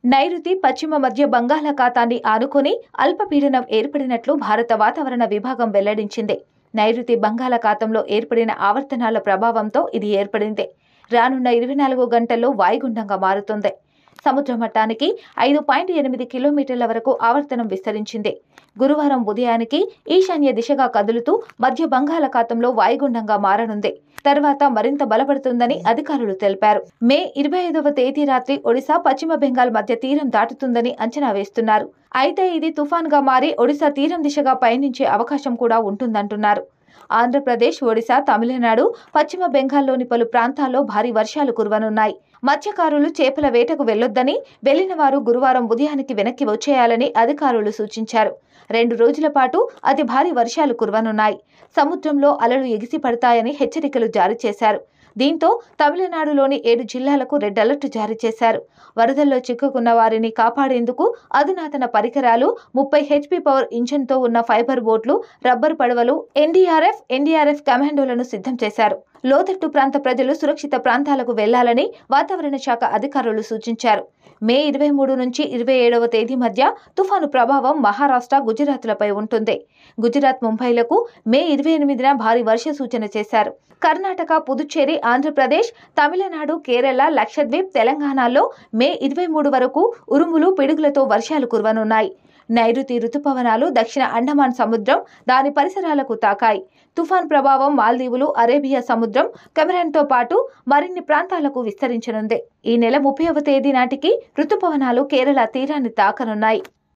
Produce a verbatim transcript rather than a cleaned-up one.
నైరుతి పశ్చిమ మధ్య బంగాళాఖాతాన్ని ఆనుకుని అల్పపీడనం ఏర్పడినట్లు భారత వాతావరణ విభాగం వెల్లడించింది. నైరుతి బంగాళాఖాతంలో ఏర్పడిన ఆవర్తనాల ప్రభావంతో ఇది ఏర్పడింది. రానున్న ఇరవై నాలుగు గంటల్లో వాయుగుండంగా మారుతుంది. సముద్ర మట్టానికి ఐదు పాయింట్ ఎనిమిది కిలోమీటర్ల వరకు ఆవర్తనం విస్తరించింది. గురువారం ఉదయానికి ఈశాన్య దిశగా కదులుతూ మధ్య బంగాళాఖాతంలో వాయుగుండంగా మారనుంది. తర్వాత మరింత బలపడుతుందని అధికారులు తెలిపారు. మే ఇరవై ఐదవ తేదీ రాత్రి ఒడిశా, పశ్చిమ బెంగాల్ మధ్య తీరం దాటుతుందని అంచనా వేస్తున్నారు. అయితే ఇది తుఫాన్గా మారి ఒడిశా తీరం దిశగా పయనించే అవకాశం కూడా ఉంటుందంటున్నారు. ఆంధ్రప్రదేశ్, ఒడిశా, తమిళనాడు, పశ్చిమ బెంగాల్లోని పలు ప్రాంతాల్లో భారీ వర్షాలు కురవనున్నాయి. మత్స్యకారులు చేపల వేటకు వెళ్లొద్దని, వెళ్లిన వారు గురువారం ఉదయానికి వెనక్కి వచ్చేయాలని అధికారులు సూచించారు. రెండు రోజుల పాటు అతి భారీ వర్షాలు కురవనున్నాయి. సముద్రంలో అలలు ఎగిసి పడతాయని హెచ్చరికలు జారీ చేశారు. దీంతో తమిళనాడులోని ఏడు జిల్లాలకు రెడ్ అలర్ట్ జారీ చేశారు. వరదల్లో చిక్కుకున్న వారిని కాపాడేందుకు అధునాతన పరికరాలు, ముప్పై హెచ్పీ పవర్ ఇంజిన్తో ఉన్న ఫైబర్ బోట్లు, రబ్బరు పడవలు, ఎన్డీఆర్ఎఫ్, ఎన్డీఆర్ఎఫ్ కమాండోలను సిద్ధం చేశారు. లోతట్టు ప్రాంత ప్రజలు సురక్షిత ప్రాంతాలకు వెళ్లాలని వాతావరణ శాఖ అధికారులు సూచించారు. మే ఇరవై మూడు నుంచి ఇరవై ఏడవ తేదీ మధ్య తుఫాను ప్రభావం మహారాష్ట్ర, గుజరాత్లపై ఉంటుంది. గుజరాత్, ముంబైలకు మే ఇరవై ఎనిమిదిన భారీ వర్ష సూచన చేశారు. కర్ణాటక, పుదుచ్చేరి, ఆంధ్రప్రదేశ్, తమిళనాడు, కేరళ, లక్షద్వీప్, తెలంగాణలో మే ఇరవై మూడు వరకు ఉరుములు, పిడుగులతో వర్షాలు కురవనున్నాయి. నైరుతి రుతుపవనాలు దక్షిణ అండమాన్ సముద్రం, దాని పరిసరాలకు తాకాయి. తుఫాన్ ప్రభావం మాల్దీవులు, అరేబియా సముద్రం, కెమెరాన్తో పాటు మరిన్ని ప్రాంతాలకు విస్తరించనుంది. ఈ నెల ముప్పైవ తేదీ నాటికి రుతుపవనాలు కేరళ తీరాన్ని తాకనున్నాయి.